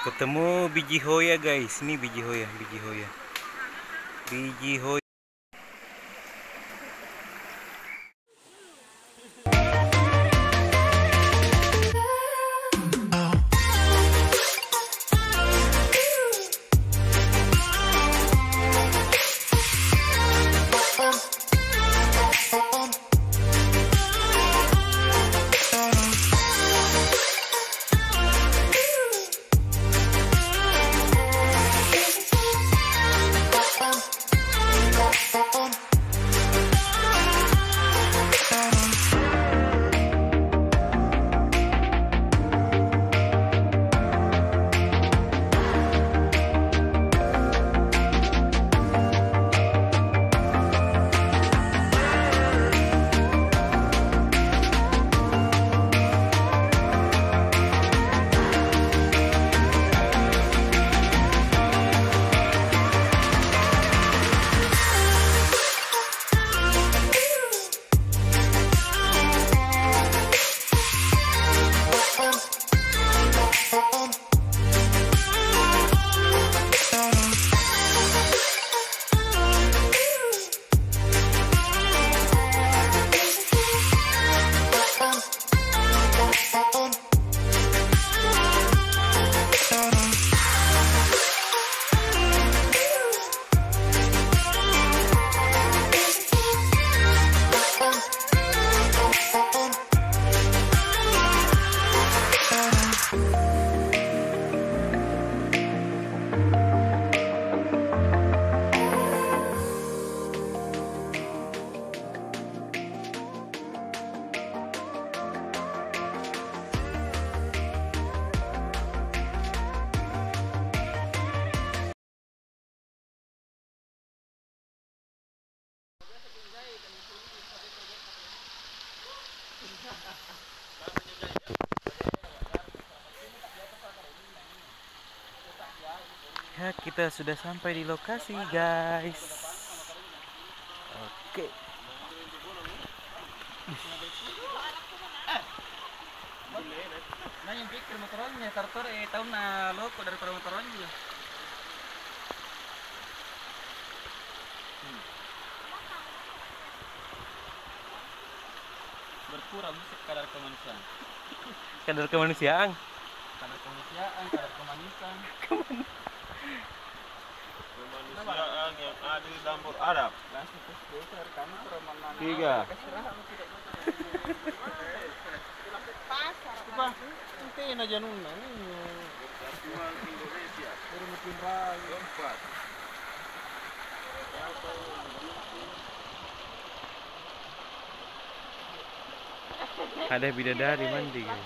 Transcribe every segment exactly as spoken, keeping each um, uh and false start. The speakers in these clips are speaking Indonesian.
Ketemu biji hoya guys, ini biji hoya, biji hoya, biji hoya. Ya, kita sudah sampai di lokasi, guys. Oke. Nah, yang pikir motorannya tartor eh tahu na loko daripada motoran juga. Hmm. Berkurang kadar kemanusiaan. Kadar kemanusiaan. Kadar kemanusiaan, kadar kemanisan. Kemanusiaan yang adil dan beradab. Tiga. Coba, penting aja nuna ini. Indonesia. Bermukim raya. Keempat. Ada bidadari mandi, guys.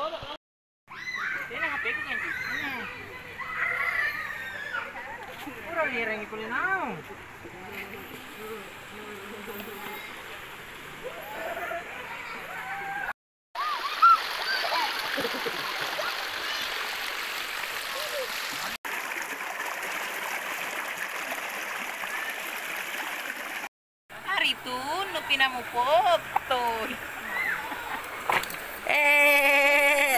Kurang ireng kulinau. Hari itu nupina mo foto. Eh.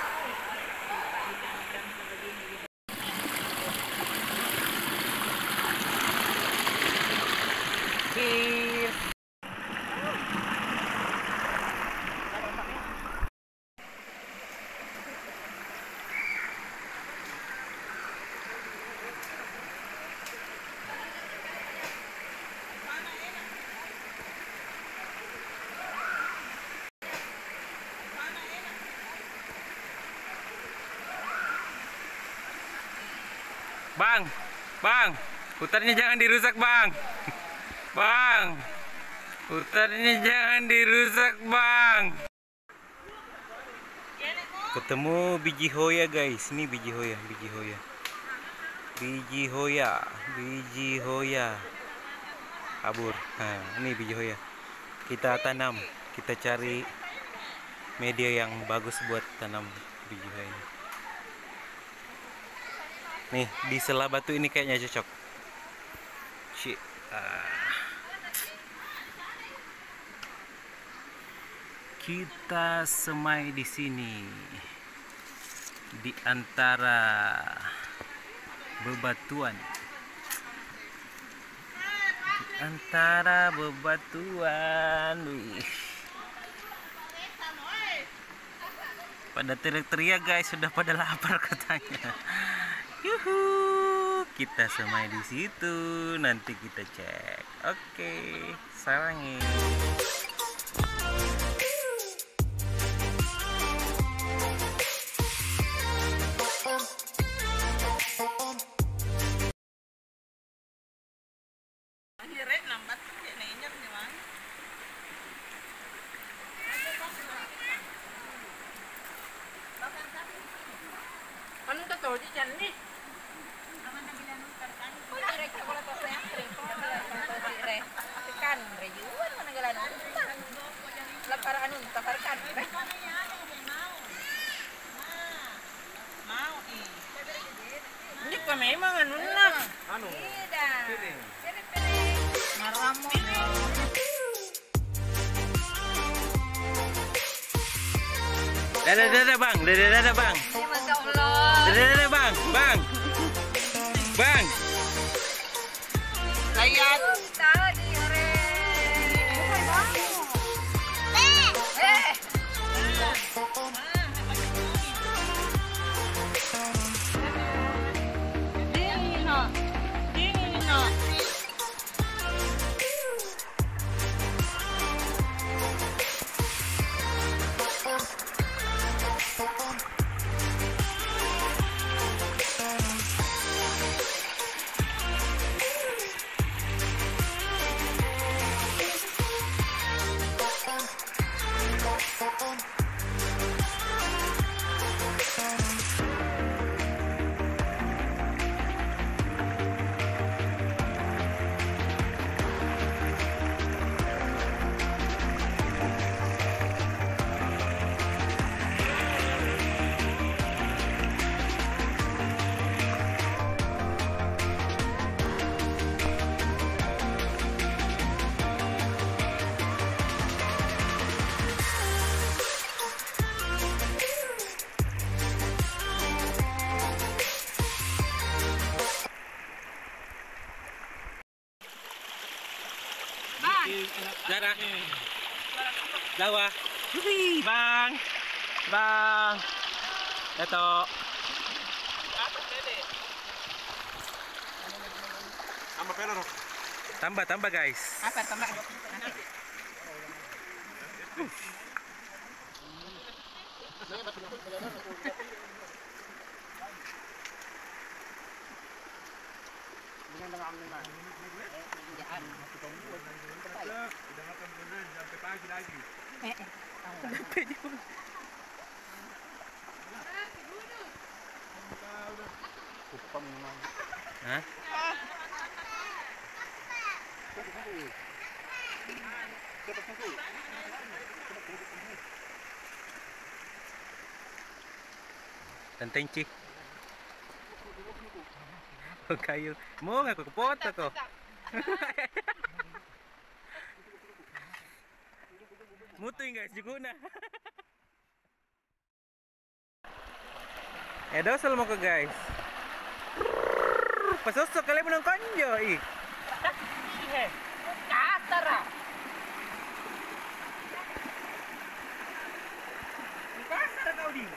Bang, bang, hutannya jangan dirusak, bang. Bang, hutannya jangan dirusak, bang. Ketemu biji hoya, guys. Ini biji hoya, biji hoya, biji hoya, biji hoya. Kabur. Nah, ini biji hoya. Kita tanam, kita cari media yang bagus buat tanam biji hoya ini. Nih, di sela batu ini kayaknya cocok. Shit. Ah. Kita semai di sini. di antara bebatuan. Di antara bebatuan. Wih. Pada teriak-teriak guys, sudah pada lapar katanya. Yuhu, kita semai di situ. Nanti kita cek. Oke, sarangin. Akhirnya lambat kayak nanya nih bang. Ano to to di dyan ni? Kung direct ka wala to sa yakre, kung wala to si re. Tekan re yuan mana galan. Lapar anu taparkan. Mau eh. Hindi pa may mga ano na. Anu. Ida. Piring. Piring-piring. Maramo. Dadah dadah bang, dadah dadah bang. Ya Masya Allah. Dadah dadah bang, bang. Bang. Layat. Tadi ore. Eh. Dingin na. Dingin na. Darah. Jawa. Wih, bang. Bang. Eto. Sama pelor. Tambah, tambah guys. Apa tambah? Hah? Tanteng cik. Oh, kayu. Mau nggak aku foto kok? Mutuin guys, juga nah. Edo selalu mau ke guys. Pasosok kalian menang konjo ih. Ihe. Katara. Kasar kau di.